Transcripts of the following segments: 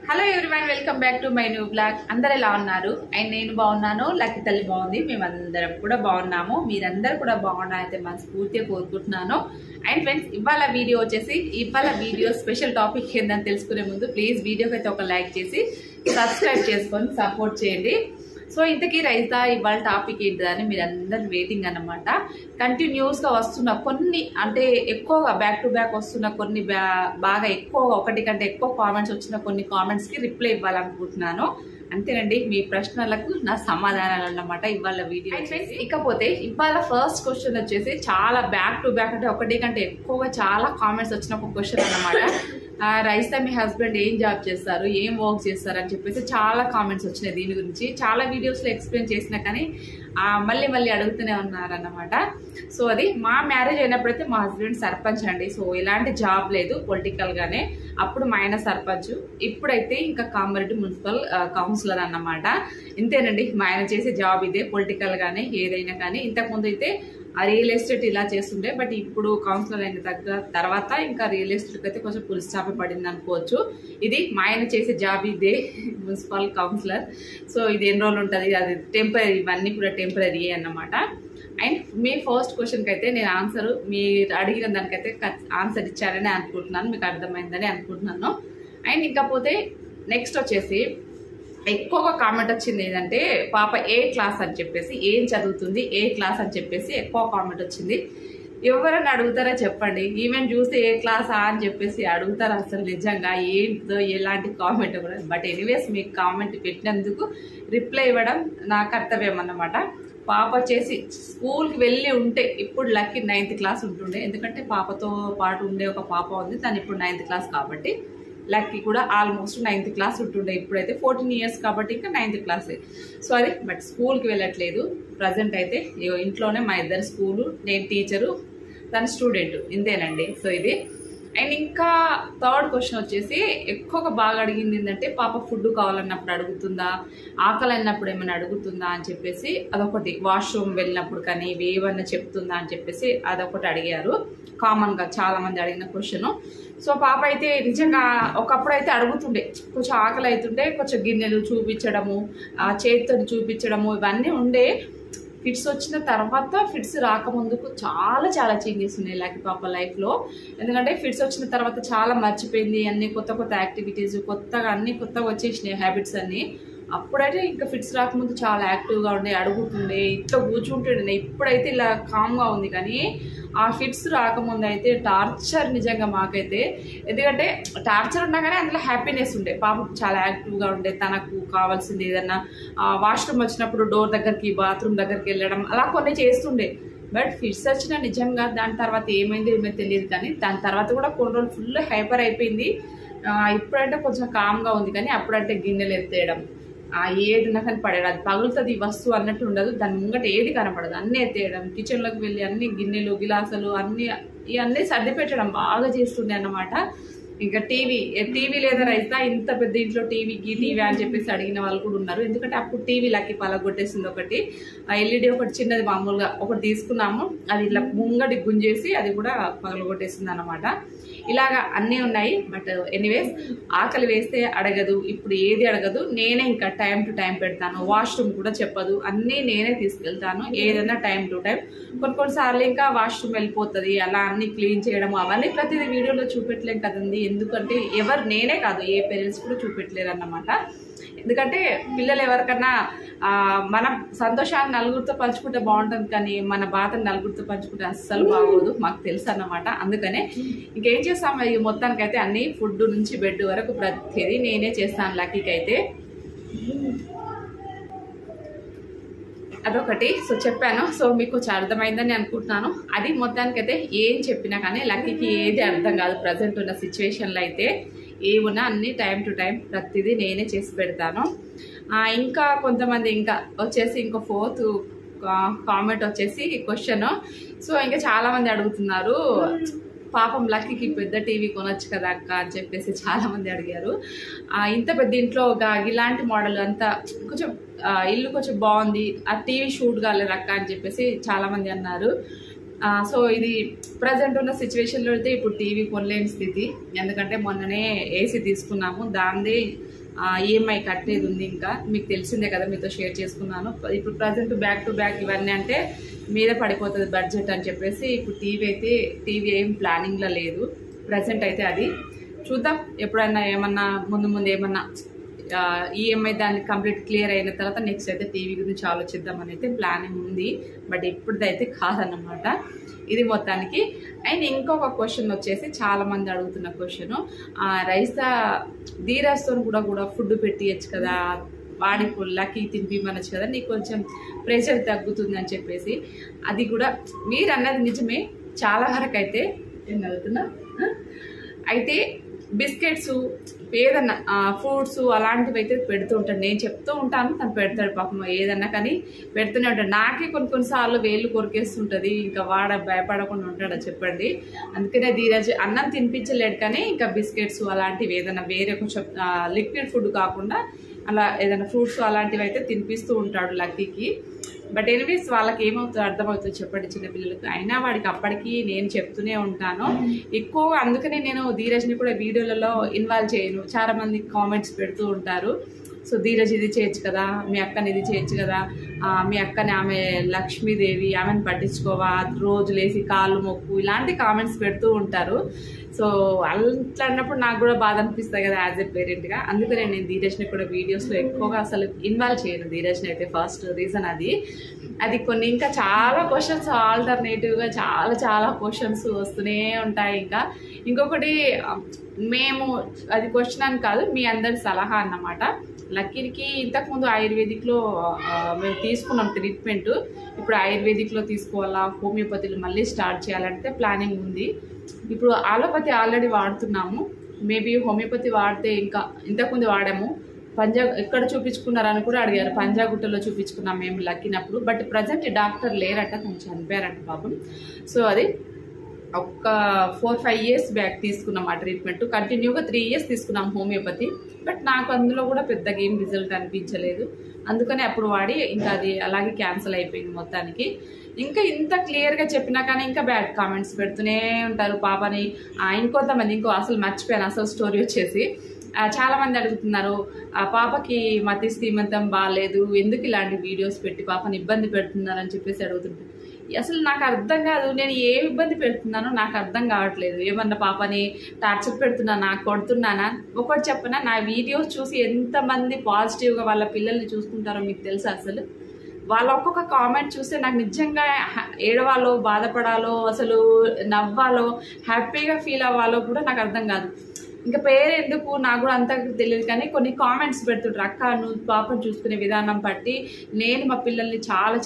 Hello everyone, welcome back to my new blog. అందరు ఎలా ఉన్నారు? అండ్ నేను బాగున్నాను, లక్కీ తల్లి బాగుంది, మేమందరం కూడా బాగున్నాము. మీరందరూ కూడా బాగున్నారైతే మనస్ఫూర్తిగా కోరుకుంటున్నాను. అండ్ ఫ్రెండ్స్, ఇవాళ వీడియో స్పెషల్ టాపిక్ ఏందని తెలుసుకునే ముందు ప్లీజ్ వీడియోకి అయితే ఒక లైక్ చేసి సబ్స్క్రైబ్ చేసుకొని సపోర్ట్ చేయండి. సో ఇంతకీ రైతా ఇవాళ టాపిక్ ఏంటిదని మీరు అందరు వెయిటింగ్ అన్నమాట. కంటిన్యూస్గా వస్తున్న కొన్ని, అంటే ఎక్కువగా బ్యాక్ టు బ్యాక్ వస్తున్న కొన్ని, బాగా ఎక్కువగా ఒకటి కంటే ఎక్కువ కామెంట్స్ వచ్చిన కొన్ని కామెంట్స్కి రిప్లై ఇవ్వాలనుకుంటున్నాను. అంతేనండి, మీ ప్రశ్నలకు నా సమాధానాలు అన్నమాట ఇవాళ వీడియో. ఇకపోతే ఇవాళ ఫస్ట్ క్వశ్చన్ వచ్చేసి చాలా బ్యాక్ టు బ్యాక్, అంటే ఒకటి కంటే ఎక్కువగా చాలా కామెంట్స్ వచ్చిన ఒక క్వశ్చన్ అన్నమాట. రైతా మీ హస్బెండ్ ఏం జాబ్ చేస్తారు, ఏం వర్క్ చేస్తారు అని చెప్పేసి చాలా కామెంట్స్ వచ్చినాయి. దీని గురించి చాలా వీడియోస్లో ఎక్స్ప్లెయిన్ చేసినా కానీ మళ్ళీ అడుగుతూనే ఉన్నారన్నమాట. సో అది మా మ్యారేజ్ అయినప్పుడైతే మా హస్బెండ్ సర్పంచ్ అండి. సో ఎలాంటి జాబ్ లేదు, పొలిటికల్గానే. అప్పుడు మా ఆయన సర్పంచ్, ఇప్పుడైతే ఇంకా కామారెడ్డి మున్సిపల్ కౌన్సిలర్ అన్నమాట. ఇంతేనండి, మా ఆయన చేసే జాబ్ ఇదే, పొలిటికల్గానే ఏదైనా కానీ. ఇంతకుముందు అయితే రియల్ ఎస్టేట్ ఇలా చేస్తుండే, బట్ ఇప్పుడు కౌన్సిలర్ అయిన తర్వాత ఇంకా రియల్ ఎస్టేట్కి అయితే కొంచెం ఫుల్ స్టాప్ పడింది అనుకోవచ్చు. ఇది మా ఆయన చేసే జాబ్ ఇదే, మున్సిపల్ కౌన్సిలర్. సో ఇది ఎన్ని రోజులు ఉంటుంది, అది టెంపరీ, ఇవన్నీ కూడా టెంపరీ అన్నమాట. అండ్ మీ ఫస్ట్ క్వశ్చన్కి అయితే నేను మీరు అడిగిన దానికైతే ఆన్సర్ ఇచ్చారని అనుకుంటున్నాను, మీకు అర్థమైందని అనుకుంటున్నాను. అండ్ ఇంకపోతే నెక్స్ట్ వచ్చేసి ఎక్కువగా కామెంట్ వచ్చింది ఏంటంటే పాప ఏ క్లాస్ అని చెప్పేసి, ఏం చదువుతుంది, ఏ క్లాస్ అని చెప్పేసి ఎక్కువ కామెంట్ వచ్చింది. ఎవరైనా అడుగుతారా చెప్పండి, ఈవెన్ చూస్తే ఏ క్లాసా అని చెప్పేసి అడుగుతారా? అసలు నిజంగా ఏంటిదో ఎలాంటి కామెంట్ కూడా. బట్ ఎనీవేస్, మీకు కామెంట్ పెట్టినందుకు రిప్లై ఇవ్వడం నా కర్తవ్యం అన్నమాట. పాప వచ్చేసి స్కూల్కి వెళ్ళి ఉంటే ఇప్పుడు లక్కీ 9th క్లాస్ ఉంటుండే, ఎందుకంటే పాపతో పాటు ఉండే ఒక పాప ఉంది, తను ఇప్పుడు 9th క్లాస్ కాబట్టి లక్కీ కూడా ఆల్మోస్ట్ 9th క్లాస్ ఉంటుండే. ఇప్పుడైతే 14 ఇయర్స్ కాబట్టి ఇంకా 9th క్లాసే. సో అది, బట్ స్కూల్కి వెళ్ళట్లేదు ప్రజెంట్ అయితే. ఇంట్లోనే మా ఇద్దరు స్కూలు, నేను టీచరు, తన స్టూడెంట్, ఇంతేనండి. సో ఇది. అండ్ ఇంకా థర్డ్ క్వశ్చన్ వచ్చేసి ఎక్కువగా బాగా అడిగింది ఏంటంటే పాప ఫుడ్ కావాలన్నప్పుడు అడుగుతుందా, ఆకలి అన్నప్పుడు ఏమైనా అడుగుతుందా అని చెప్పేసి అదొకటి. వాష్రూమ్ వెళ్ళినప్పుడు కానీ ఏమన్నా చెప్తుందా అని చెప్పేసి అదొకటి అడిగారు. కామన్గా చాలామంది అడిగిన క్వశ్చన్. సో పాప అయితే నిజంగా ఒకప్పుడు అయితే అడుగుతుండే, కొంచెం ఆకలి అవుతుండే, కొంచెం గిన్నెలు చూపించడము, చేతితో చూపించడము, ఇవన్నీ ఉండే. ఫిట్స్ వచ్చిన తర్వాత, ఫిట్స్ రాకముందుకు చాలా చేంజెస్ ఉన్నాయి లక్కీ పాప లైఫ్లో. ఎందుకంటే ఫిట్స్ వచ్చిన తర్వాత చాలా మర్చిపోయింది, అన్ని కొత్త యాక్టివిటీస్, అన్ని కొత్తగా వచ్చేసినాయి హ్యాబిట్స్ అన్నీ. అప్పుడైతే ఇంకా ఫిట్స్ రాకముందు చాలా యాక్టివ్గా ఉండే, అడుగుతుండే, ఇట్లా కూర్చుంటుండే. ఇప్పుడైతే ఇలా కామ్గా ఉంది. కానీ ఆ ఫిట్స్ రాకముందు అయితే టార్చర్ నిజంగా మాకైతే. ఎందుకంటే టార్చర్ ఉన్నా కానీ అందులో హ్యాపీనెస్ ఉండే. పాప చాలా యాక్టివ్గా ఉండే, తనకు కావాల్సింది ఏదన్నా వాష్రూమ్ వచ్చినప్పుడు డోర్ దగ్గరికి, బాత్రూమ్ దగ్గరికి వెళ్ళడం, అలా కొన్ని చేస్తుండే. బట్ ఫిట్స్ వచ్చిన నిజంగా దాని తర్వాత ఏమైందో తెలియదు. కానీ దాని తర్వాత కూడా కొన్ని రోజులు ఫుల్ హైపర్ అయిపోయింది. ఇప్పుడంటే కొంచెం కామ్గా ఉంది. కానీ అప్పుడంటే గిన్నెలు ఎత్తేయడం, ఏదిన్నా కానీ పడేయడం, అది పగులుతుంది ఈ వస్తువు అన్నట్టు ఉండదు, దాని ముంగట ఏది కనపడదు, అన్నీ ఎత్తేయడం, కిచెన్లోకి వెళ్ళి అన్ని గిన్నెలు గిలాసులు ఇవన్నీ సర్ది పెట్టడం బాగా చేస్తుండే అన్నమాట. ఇంకా టీవీ లేదా రైతా, ఇంత పెద్ద ఇంట్లో టీవీ అని చెప్పేసి అడిగిన వాళ్ళు కూడా ఉన్నారు. ఎందుకంటే అప్పుడు టీవీ లక్కీ పలగొట్టేసింది ఒకటి. ఎల్ఈడి ఒకటి చిన్నది మామూలుగా ఒకటి తీసుకున్నాము, అది ఇట్లా ముంగడి గుంజేసి అది కూడా పగలగొట్టేసింది అన్నమాట. ఇలాగా అన్నీ ఉన్నాయి. బట్ ఎనీవేస్, ఆకలి వేస్తే అడగదు, ఇప్పుడు ఏది అడగదు. నేనే ఇంకా టైం టు టైం పెడతాను, వాష్రూమ్ కూడా చెప్పదు, అన్నీ నేనే తీసుకెళ్తాను, ఏదైనా టైం టు టైం. కొన్నిసార్లు ఇంకా వాష్రూమ్ వెళ్ళిపోతుంది, అలా అన్నీ క్లీన్ చేయడం, అవన్నీ ప్రతిదీ వీడియోలో చూపెట్టలేం కదండి. ఎందుకంటే నేనే కాదు, ఏ పేరెంట్స్ కూడా చూపెట్టలేరు అన్నమాట. ఎందుకంటే పిల్లలు ఎవరికన్నా మన సంతోషాన్ని నలుగురితో పంచుకుంటే బాగుంటుంది, కానీ మన బాధను నలుగురితో పంచుకుంటే అస్సలు బాగోదు, మాకు తెలుసు అన్నమాట. అందుకనే ఇంకేం చేస్తాము, ఈ మొత్తానికైతే అన్ని ఫుడ్ నుంచి బెడ్ వరకు ప్రతిదీ నేనే చేస్తాను లక్కీకి అయితే. అదొకటి. సో చెప్పాను, సో మీకు కొంచెం అర్థమైందని అనుకుంటున్నాను. అది మొత్తానికైతే ఏం చెప్పినా కానీ లక్కీకి ఏది అర్థం కాదు ప్రజెంట్ ఉన్న సిచ్యువేషన్లో అయితే. ఏమున్నా అన్ని టైం టు టైం ప్రతిదీ నేనే చేసి పెడతాను. ఇంకా కొంతమంది ఇంకా వచ్చేసి ఇంకో ఫోర్త్ కామెంట్ వచ్చేసి క్వశ్చన్. సో ఇంకా చాలామంది అడుగుతున్నారు, పాపం లక్కీకి పెద్ద టీవీ కొనొచ్చు కదా అక్క అని చెప్పేసి చాలామంది అడిగారు. ఇంత పెద్ద ఇంట్లో ఇలాంటి మోడల్ అంతా కొంచెం ఇల్లు కొంచెం బాగుంది, ఆ టీవీ షూట్ కాలేదు అక్క అని చెప్పేసి చాలామంది అన్నారు. సో ఇది ప్రజెంట్ ఉన్న సిచ్యువేషన్లో అయితే ఇప్పుడు టీవీ కొనలేని స్థితి. ఎందుకంటే మొన్ననే ఏసీ తీసుకున్నాము, దానిది ఈఎంఐ కట్టేది ఉంది. ఇంకా మీకు తెలిసిందే కదా, మీతో షేర్ చేసుకున్నాను. ఇప్పుడు ప్రజెంట్ బ్యాక్ టు బ్యాక్ ఇవన్నీ అంటే మీద పడిపోతుంది బడ్జెట్ అని చెప్పేసి ఇప్పుడు టీవీ ఏం ప్లానింగ్లో లేదు ప్రజెంట్ అయితే. అది చూద్దాం, ఎప్పుడైనా ఏమన్నా ముందు ఏమన్నా ఈఎంఐ దాన్ని కంప్లీట్ క్లియర్ అయిన తర్వాత నెక్స్ట్ అయితే టీవీ గురించి ఆలోచిద్దామని అయితే ప్లానింగ్ ఉంది. బట్ ఇప్పుడుదైతే కాదన్నమాట ఇది మొత్తానికి. అండ్ ఇంకొక క్వశ్చన్ వచ్చేసి చాలామంది అడుగుతున్న క్వశ్చన్, ధీరజ్తో కూడా ఫుడ్ పెట్టియచ్చు కదా, వాడి పుల్లకి తినిపిమనొచ్చు కదా, నీకు కొంచెం ప్రెషర్ తగ్గుతుంది అని చెప్పేసి. అది కూడా మీరు అన్నది నిజమే చాలా వరకు అయితే. ఏం అడుగుతున్నా అయితే బిస్కెట్స్ ఏదన్నా ఫ్రూట్స్ అలాంటివి అయితే పెడుతూ ఉంటాడు. నేను చెప్తూ ఉంటాను, తను పెడతాడు పాపం ఏదన్నా కానీ పెడుతూనే ఉంటాడు. నాకే కొన్నిసార్లు వేళ్ళు కొరికేస్తుంటుంది, ఇంకా భయపడకుండా ఉంటాడా చెప్పండి. అందుకనే ధీరజ్ అన్నం తినిపించలేడు కానీ ఇంకా బిస్కెట్స్ అలాంటివి ఏదైనా వేరే కొంచెం లిక్విడ్ ఫుడ్ కాకుండా అలా ఏదైనా ఫ్రూట్స్ అలాంటివి అయితే తినిపిస్తూ ఉంటాడు లక్కీకి. బట్ ఎనీవేస్ వాళ్ళకి ఏమవుతుందో అర్థమవుతుందో చెప్పండి చిన్నపిల్లలకి. అయినా వాడికి అప్పటికి నేను చెప్తూనే ఉంటాను ఎక్కువగా. అందుకనే నేను ధీరజ్ని కూడా వీడియోలలో ఇన్వాల్వ్ చేయను. చాలా మంది కామెంట్స్ పెడుతూ ఉంటారు, సో ధీరజ్ ఇది చేయొచ్చు కదా, మీ అక్కని ఇది చేయొచ్చు కదా, మీ అక్కని ఆమె లక్ష్మీదేవి ఆమెను పట్టించుకోవా, రోజు లేసి కాళ్ళు మొక్కు, ఇలాంటి కామెంట్స్ పెడుతూ ఉంటారు. సో అట్లా అన్నప్పుడు నాకు కూడా బాధ అనిపిస్తుంది కదా యాజ్ ఎ పేరెంట్గా. అందుకనే నేను ధీరజ్ని కూడా వీడియోస్లో ఎక్కువగా అసలు ఇన్వాల్వ్ చేయను. ధీరజ్ని అయితే ఫస్ట్ రీజన్ అది కొన్ని ఇంకా చాలా క్వశ్చన్స్ ఆల్టర్నేటివ్గా చాలా క్వశ్చన్స్ వస్తూనే ఉంటాయి. ఇంకొకటి మేము అది క్వశ్చన్ అని కాదు, మీ అందరి సలహా అన్నమాట. లక్కీకి ఇంతకుముందు ఆయుర్వేదిక్లో మేము తీసుకున్నాం ట్రీట్మెంట్. ఇప్పుడు ఆయుర్వేదిక్లో తీసుకోవాలా, హోమియోపతిలో మళ్ళీ స్టార్ట్ చేయాలంటే ప్లానింగ్ ఉంది. ఇప్పుడు ఆలోపతి ఆల్రెడీ వాడుతున్నాము, మేబీ హోమియోపతి వాడితే ఇంకా ఇంతకుముందు వాడాము. ఎక్కడ చూపించుకున్నారని కూడా అడిగారు. పంజాగుట్టలో చూపించుకున్నాం మేము లక్కినప్పుడు. బట్ ప్రజెంట్ డాక్టర్ లేరట, కొంచెం చనిపోయారంట పాపం. సో అది ఒక 4-5 ఇయర్స్ బ్యాక్ తీసుకున్నాం ఆ ట్రీట్మెంట్. కంటిన్యూగా 3 ఇయర్స్ తీసుకున్నాం హోమియోపతి. బట్ నాకు అందులో కూడా పెద్దగా ఏం రిజల్ట్ అనిపించలేదు. అందుకని అప్పుడు వాడి ఇంకా అది అలాగే క్యాన్సిల్ అయిపోయింది మొత్తానికి. ఇంకా ఇంత క్లియర్గా చెప్పినా కానీ ఇంకా బ్యాడ్ కామెంట్స్ పెడుతూనే ఉంటారు పాపని. ఇంకొంతమంది అసలు మర్చిపోయాను అసలు స్టోరీ వచ్చేసి. చాలామంది అడుగుతున్నారు, ఆ పాపకి మతి స్థీమంతం బాగాలేదు, ఎందుకు ఇలాంటి వీడియోస్ పెట్టి పాపని ఇబ్బంది పెడుతున్నారని చెప్పేసి అడుగుతుంటారు. అసలు నాకు అర్థం కాదు, నేను ఏ ఇబ్బంది పెడుతున్నానో నాకు అర్థం కావట్లేదు. ఏమన్నా పాపని టార్చర్ పెడుతున్నానా, కొడుతున్నానా? ఒకటి చెప్పనా, నా వీడియోస్ చూసి ఎంతమంది పాజిటివ్గా వాళ్ళ పిల్లల్ని చూసుకుంటారో మీకు తెలుసా? అసలు వాళ్ళ ఒక్కొక్క కామెంట్ చూస్తే నాకు నిజంగా ఏడవాలో, బాధపడాలో, అసలు నవ్వాలో, హ్యాపీగా ఫీల్ అవ్వాలో కూడా నాకు అర్థం కాదు. ఇంకా పేరు ఎందుకు నాకు కూడా అంత తెలియదు కానీ కొన్ని కామెంట్స్ పెడుతుంటారు, అక్క నువ్వు పాపను చూసుకునే విధానం బట్టి నేను మా పిల్లల్ని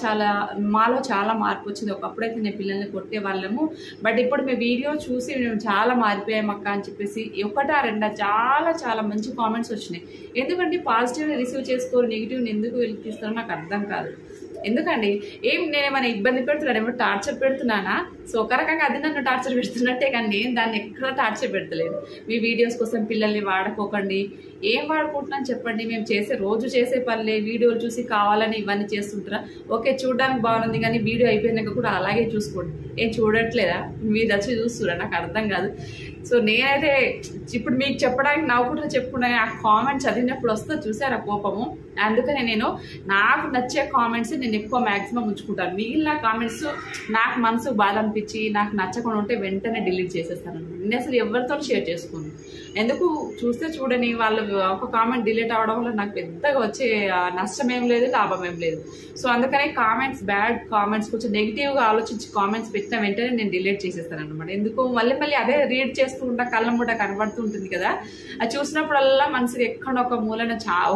మాలో చాలా మార్పు వచ్చింది. ఒకప్పుడైతే నేను పిల్లల్ని కొట్టే వాళ్ళము, బట్ ఇప్పుడు మీ వీడియో చూసి మేము చాలా మారిపోయాం అక్క అని చెప్పేసి ఒకటా రెండా చాలా మంచి కామెంట్స్ వచ్చినాయి. ఎందుకంటే పాజిటివ్ని రిసీవ్ చేసుకోరు, నెగిటివ్ని ఎందుకు వెలికిస్తారో నాకు అర్థం కాదు. ఎందుకండి నేను ఏమైనా ఇబ్బంది పెడుతున్నాను, ఏమో టార్చర్ పెడుతున్నానా? సో ఒక రకంగా అది నన్ను టార్చర్ పెడుతున్నట్టే కానీ నేను దాన్ని ఎక్కడ టార్చర్ పెడతలేదు. మీ వీడియోస్ కోసం పిల్లల్ని వాడుకోకండి. ఏం వాడుకుంటున్నాను చెప్పండి? మేము రోజు చేసే పనులే, వీడియోలు చూసి కావాలని ఇవన్నీ చేస్తుంటారా? ఓకే చూడడానికి బాగుంది కానీ వీడియో అయిపోయినాక కూడా అలాగే చూసుకోండి. ఏం చూడట్లేదా? మీరు వచ్చి చూస్తురా? నాకు అర్థం కాదు. సో నేనైతే ఇప్పుడు మీకు చెప్పడానికి నవ్వుకుంటూ చెప్పుకున్నా, ఆ కామెంట్స్ చదివినప్పుడు వస్తే చూసారా కోపము. అందుకనే నేను నాకు నచ్చే కామెంట్స్ నేను ఎక్కువ మ్యాక్సిమం ఉంచుకుంటాను. మిగిలిన కామెంట్స్ నాకు మనసుకు బాధ అనిపించి నాకు నచ్చకుండా ఉంటే వెంటనే డిలీట్ చేసేస్తాను. నేను అసలు ఎవరితో షేర్ చేసుకోను. ఎందుకు చూస్తే చూడని వాళ్ళు ఒక కామెంట్ డిలీట్ అవ్వడం వల్ల నాకు పెద్దగా వచ్చే నష్టం ఏం లేదు, లాభం ఏం లేదు. సో అందుకనే కామెంట్స్, బ్యాడ్ కామెంట్స్, కొంచెం నెగిటివ్గా ఆలోచించి కామెంట్స్ పెట్టిన వెంటనే నేను డిలీట్ చేసేస్తాను అనమాట. ఎందుకు మళ్ళీ అదే రీడ్ చేస్తూ ఉంటా, కళ్ళ మూట కనబడుతూ ఉంటుంది కదా, అది చూసినప్పుడల్లా మనసుకి ఎక్కడ ఒక మూలన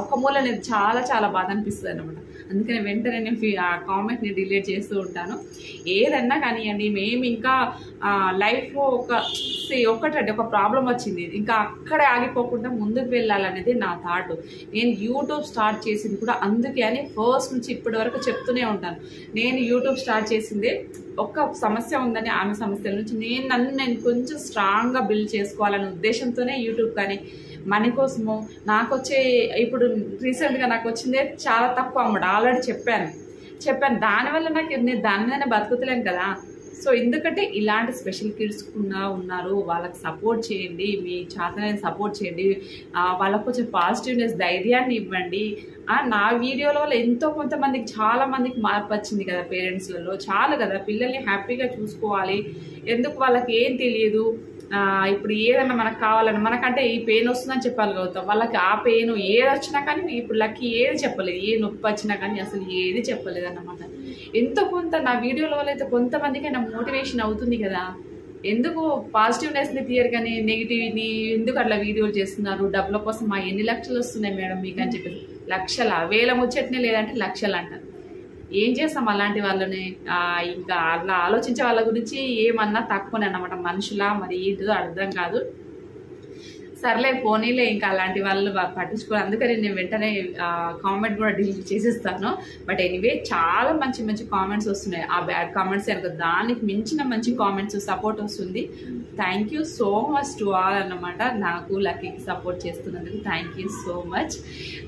చాలా బాధ అనిపిస్తుంది అనమాట. అందుకని వెంటనే నేను ఆ కామెంట్ని డిలీట్ చేస్తూ ఉంటాను. ఏదన్నా కానివ్వండి, మేము ఇంకా లైఫ్లో ఒక ప్రాబ్లం వచ్చింది, ఇంకా అక్కడే ఆగిపోకుండా ముందుకు వెళ్ళాలనేది నా థాట్. నేను యూట్యూబ్ స్టార్ట్ చేసింది కూడా అందుకే అని ఫస్ట్ నుంచి ఇప్పటి వరకు చెప్తూనే ఉంటాను. నేను యూట్యూబ్ స్టార్ట్ చేసిందే ఒక సమస్య ఉందని, ఆమె సమస్యల నుంచి నేను కొంచెం స్ట్రాంగ్గా బిల్డ్ చేసుకోవాలనే ఉద్దేశంతోనే యూట్యూబ్ కానీ మనీ కోసము నాకు వచ్చే ఇప్పుడు రీసెంట్గా నాకు వచ్చిందే చాలా తక్కువ అన్నమాట. ఆల్రెడీ చెప్పాను. దానివల్ల నేను దాని మీదనే బతుకుతలేను కదా. సో ఎందుకంటే ఇలాంటి స్పెషల్ కిడ్స్ కూడా ఉన్నారు, వాళ్ళకి సపోర్ట్ చేయండి, మీ చేతనైన సపోర్ట్ చేయండి, వాళ్ళకు కొంచెం పాజిటివ్నెస్ ధైర్యాన్ని ఇవ్వండి. నా వీడియోల వల్ల ఎంతో కొంతమందికి చాలా మందికి మార్పు వచ్చింది కదా, పేరెంట్స్లలో చాలు కదా, పిల్లల్ని హ్యాపీగా చూసుకోవాలి, ఎందుకు వాళ్ళకి ఏం తెలియదు. ఇప్పుడు ఏదన్నా మనకు కావాలని మనకంటే ఈ పెయిన్ వస్తుందని చెప్పగలుగుతాం, వాళ్ళకి ఆ పెయిన్ ఏది వచ్చినా కానీ ఇప్పుడు లక్కీ ఏది చెప్పలేదు, ఏ నొప్పి వచ్చినా కానీ అసలు ఏది చెప్పలేదు అన్నమాట. ఎంతో కొంత నా వీడియోల వల్ల అయితే కొంతమందికైనా మోటివేషన్ అవుతుంది కదా. ఎందుకు పాజిటివ్నెస్ని తీయరు కానీ నెగిటివ్ని ఎందుకు అట్లా వీడియోలు చేస్తున్నారు, డబ్బుల కోసం ఎన్ని లక్షలు వస్తున్నాయి మేడం మీకు అని చెప్పేసి, లక్షల వేల ముచ్చట్నే లేదంటే లక్షలు అంటారు. ఏం చేస్తాం అలాంటి వాళ్ళని, ఇంకా అలా ఆలోచించే వాళ్ళ గురించి ఏమన్నా తక్కువనే అన్నమాట, మనుషులా మరి ఏంటిదో అర్థం కాదు. సర్లే పోనీలే, ఇంకా అలాంటి వాళ్ళు పట్టించుకోవాలి, అందుకని నేను వెంటనే కామెంట్ కూడా డిలీట్ చేసేస్తాను. బట్ ఎనీవే చాలా మంచి మంచి కామెంట్స్ వస్తున్నాయి, ఆ బ్యాడ్ కామెంట్స్ కనుక దానికి మించిన మంచి కామెంట్స్ సపోర్ట్ వస్తుంది. Thank you so much to all అన్నమాట, నాకు లక్కీకి సపోర్ట్ చేస్తున్నందుకు థ్యాంక్ యూ సో మచ్.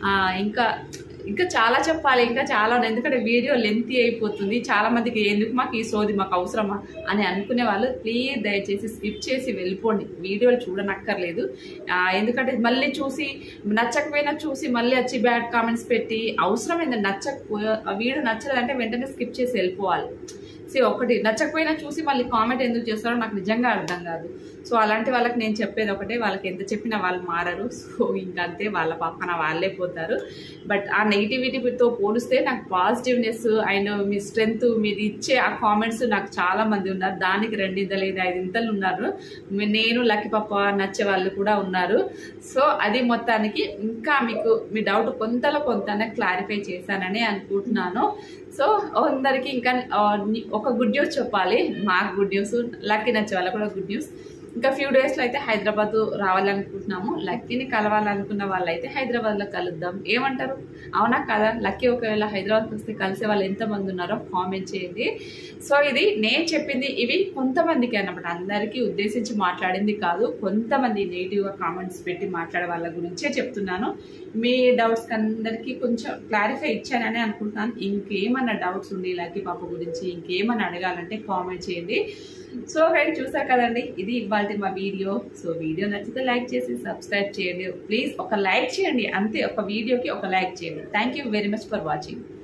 ఇంకా చాలా చెప్పాలి, ఇంకా చాలా, ఎందుకంటే వీడియో లెంతీ అయిపోతుంది, చాలా మందికి ఎందుకు మాకు ఈ సోది మాకు అవసరమా అని అనుకునే వాళ్ళు ప్లీజ్ దయచేసి స్కిప్ చేసి వెళ్ళిపోండి, వీడియోలు చూడనక్కర్లేదు. ఎందుకంటే మళ్ళీ చూసి నచ్చకపోయినా చూసి మళ్ళీ వచ్చి బ్యాడ్ కామెంట్స్ పెట్టి అవసరం ఏంటంటే, వీడియో నచ్చలేదంటే వెంటనే స్కిప్ చేసి వెళ్ళిపోవాలి. ఒకటి నచ్చకపోయినా చూసి మళ్ళీ కామెంట్ ఎందుకు చేస్తారో నాకు నిజంగా అర్థం కాదు. సో అలాంటి వాళ్ళకి నేను చెప్పేది ఒకటే, వాళ్ళకి ఎంత చెప్పినా వాళ్ళు మారరు. సో ఇంకంతే, వాళ్ళ పక్కన వాళ్ళే పోతారు. బట్ ఆ నెగిటివిటీతో పోలిస్తే నాకు పాజిటివ్నెస్ అండ్ మీ స్ట్రెంగ్త్ మీరు ఇచ్చే ఆ కామెంట్స్ నాకు చాలా మంది ఉన్నారు, దానికి 2 ఇంతలు 5 ఇంతలు ఉన్నారు. నేను లక్కీ పాప నచ్చే వాళ్ళు కూడా ఉన్నారు. సో అది మొత్తానికి ఇంకా మీకు మీ డౌట్ కొంతలో కొంత క్లారిఫై చేశానని అనుకుంటున్నాను. సో అందరికీ ఇంకా ఒక గుడ్ న్యూస్ చెప్పాలి, మాకు గుడ్ న్యూస్, లక్కీ నచ్చే వాళ్ళకి కూడా గుడ్ న్యూస్. ఇంకా ఫ్యూ డేస్లో అయితే హైదరాబాద్ రావాలనుకుంటున్నాము. లక్కీని కలవాలనుకున్న వాళ్ళైతే హైదరాబాద్లో కలుద్దాం, ఏమంటారు? అవునా కదా? లక్కీ ఒకవేళ హైదరాబాద్కి వస్తే కలిసే వాళ్ళు ఎంతమంది ఉన్నారో కామెంట్ చేయండి. సో ఇది నేను చెప్పింది, ఇవి కొంతమందికి అన్నమాట, అందరికీ ఉద్దేశించి మాట్లాడింది కాదు. కొంతమంది నెగిటివ్గా కామెంట్స్ పెట్టి మాట్లాడే వాళ్ళ గురించే చెప్తున్నాను. మీ డౌట్స్కి అందరికీ కొంచెం క్లారిఫై ఇచ్చానని అనుకుంటున్నాను. ఇంకేమన్నా డౌట్స్ ఉండి లక్కీ పాప గురించి ఇంకేమన్నా అడగాలంటే కామెంట్ చేయండి. సో ఫ్రెండ్స్ చూసారు కదండి, ఇది ఇవాళ మా వీడియో. సో వీడియో నచ్చితే లైక్ చేసి సబ్స్క్రైబ్ చేయండి ప్లీజ్, ఒక లైక్ చేయండి అంతే, ఒక వీడియోకి ఒక లైక్ చేయండి. Thank you very much for watching.